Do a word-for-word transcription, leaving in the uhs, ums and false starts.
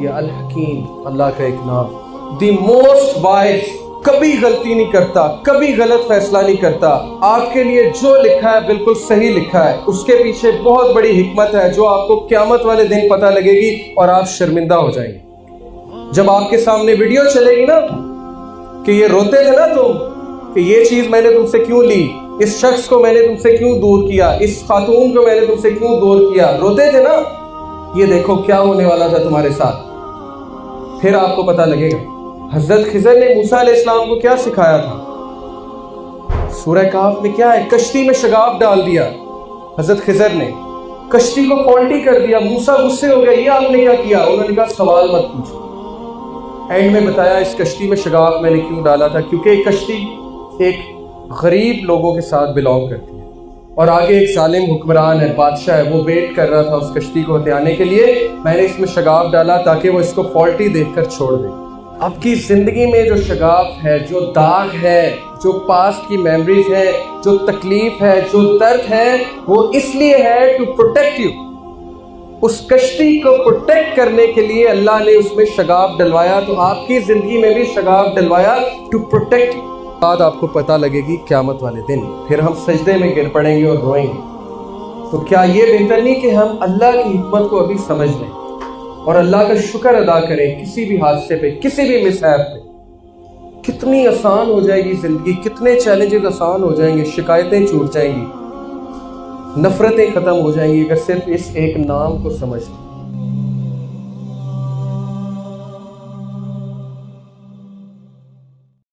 یا الحکیم، اللہ کا ایک نام، دی موسٹ وائز، کبھی غلطی نہیں کرتا، کبھی غلط فیصلہ نہیں کرتا، آپ کے لیے جو لکھا ہے بالکل صحیح لکھا ہے، اس کے پیچھے بہت بڑی حکمت ہے جو آپ کو قیامت والے دن پتہ لگے گی اور آپ شرمندہ ہو جائیں گے۔ جب آپ کے سامنے ویڈیو چلے گی نا کہ یہ روتے تھے نا تم کہ یہ چیز میں نے تم سے کیوں لی، اس شخص کو میں نے تم سے کیوں دور کیا، اس خاتون کو میں نے تم سے کیوں دور کیا، روتے تھے نا، یہ دیکھو کیا ہونے والا تھا تمہارے ساتھ، پھر آپ کو پتہ لگے گا۔ حضرت خضر نے موسیٰ علیہ السلام کو کیا سکھایا تھا؟ سورہ کہف میں کیا ہے؟ کشتی میں شگاف ڈال دیا حضرت خضر نے، کشتی کو فالٹی کر دیا، موسیٰ غصے ہو گیا، یہ آپ نے کیا کیا؟ انہوں نے کہا سوال مت پوچھو۔ اینڈ میں بتایا اس کشتی میں شگاف میں نے کیوں ڈالا تھا، کیونکہ ایک کشتی ایک غریب لوگوں کے ساتھ بلانگ کرتی ہے اور آگے ایک ظالم حکمران ہے، بادشاہ ہے، وہ ویٹ کر رہا تھا اس کشتی کو ہتھیانے کے لیے، میں نے اس میں شگاف ڈالا تاکہ وہ اس کو فالٹی دیکھ کر چھوڑ دے۔ آپ کی زندگی میں جو شگاف ہے، جو داغ ہے، جو پاسٹ کی میموریز ہے، جو تکلیف ہے، جو درد ہے، وہ اس لیے ہے ٹو پروٹیکٹ یو، اس کشتی کو پروٹیکٹ کرنے کے لیے اللہ نے اس میں شگاف ڈلوایا، تو آپ کی زندگی میں بھی شگاف ڈلوایا ٹو پروٹیکٹ یو۔ بعد آپ کو پتہ لگے گی قیامت والے دن، پھر ہم سجدے میں گر پڑیں گے اور روئیں گے۔ تو کیا یہ بہتر نہیں کہ ہم اللہ کی حکمت کو ابھی سمجھ لیں اور اللہ کا شکر ادا کریں کسی بھی حادثے پہ، کسی بھی مسہاب پہ؟ کتنی آسان ہو جائے گی زندگی، کتنے چیلنجز آسان ہو جائیں گے، شکایتیں چھوٹ جائیں گی، نفرتیں ختم ہو جائیں گی اگر صرف اس ایک نام کو سمجھ لیں۔